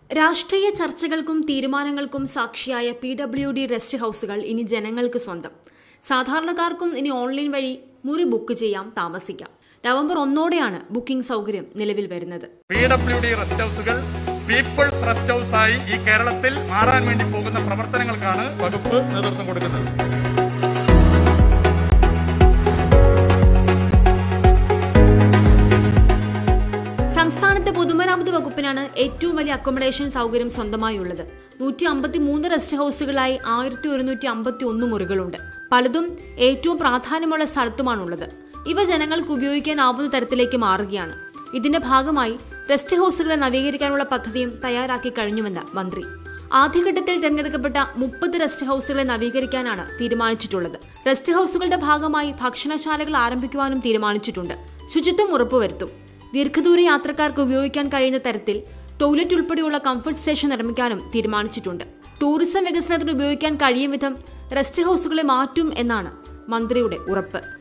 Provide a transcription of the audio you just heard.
രാഷ്ട്രീയ ചർച്ചകൾക്കും തീരുമാനങ്ങൾക്കും സാക്ഷിയായ PWD rest ഹൗസുകൾ ഇനി ജനങ്ങൾക്ക് സ്വന്തം. സാധാരണക്കാർക്കും ഇനി ഓൺലൈൻ വഴി മുറി ബുക്ക് ചെയ്യാം, താമസിക്കാം. നവംബർ 1 ബുക്കിംഗ് സൗകര്യം നിലവിൽ വരുന്നത്. PWD റെസ്റ്റ് ഹൗസുകൾ പീപ്പിൾസ് റെസ്റ്റ് ഹൗസായി ഈ കേരളത്തിൽ മാറാൻ വേണ്ടി പോകുന്ന പ്രവർത്തനങ്ങൾക്കാണ് വകുപ്പ് നേതൃത്വം കൊടുക്കുന്നത്. സംസ്ഥാനത്തെ പൊതുമരാമത്ത് വകുപ്പിനാണ് ഏറ്റവും വലിയ അക്കോമഡേഷൻ സൗകര്യം സ്വന്തമായുള്ളത്. 153 റെസ്റ്റ് ഹൗസുകളായി 1151 മുറികളുണ്ട്. പലതും ഏറ്റവും പ്രാധാന്യമുള്ള സ്ഥലത്തുമാണുള്ളത്. ഇവ ജനങ്ങൾക്ക് ഉപയോഗിക്കാനാവുന്ന തരത്തിലേക്ക് മാറുകയാണ്. ഇതിന്റെ ഭാഗമായി റെസ്റ്റ് ഹൗസുകളെ നവീകരിക്കാനുള്ള പദ്ധതിയും തയ്യാറാക്കി കഴിഞ്ഞുവെന്ന് മന്ത്രി. ആദ്യഘട്ടത്തിൽ തിരഞ്ഞെടുക്കപ്പെട്ട 30 റെസ്റ്റ് ഹൗസുകളെ നവീകരിക്കാനാണ് തീരുമാനിച്ചിട്ടുള്ളത്. റെസ്റ്റ് ഹൗസുകളുടെ ഭാഗമായി ഭക്ഷണശാലകൾ ആരംഭിക്കുവാനും തീരുമാനിച്ചിട്ടുണ്ട്. ശുചിത്വം ഉറപ്പുവരുത്തും. ദീർഘദൂര യാത്രക്കാർക്ക് ഉപയോഗിക്കാൻ കഴിയുന്ന തരത്തിൽ ടോയ്ലറ്റ് ഉൾപ്പെടെയുള്ള കംഫർട്ട് സ്റ്റേഷൻ നിർമ്മിക്കാനും തീരുമാനിച്ചിട്ടുണ്ട്. ടൂറിസം വികസനത്തിന് ഉപയോഗിക്കാൻ കഴിയും വിധം റെസ്റ്റ് ഹൗസുകളെ മാറ്റും എന്നാണ് മന്ത്രിയുടെ ഉറപ്പ്.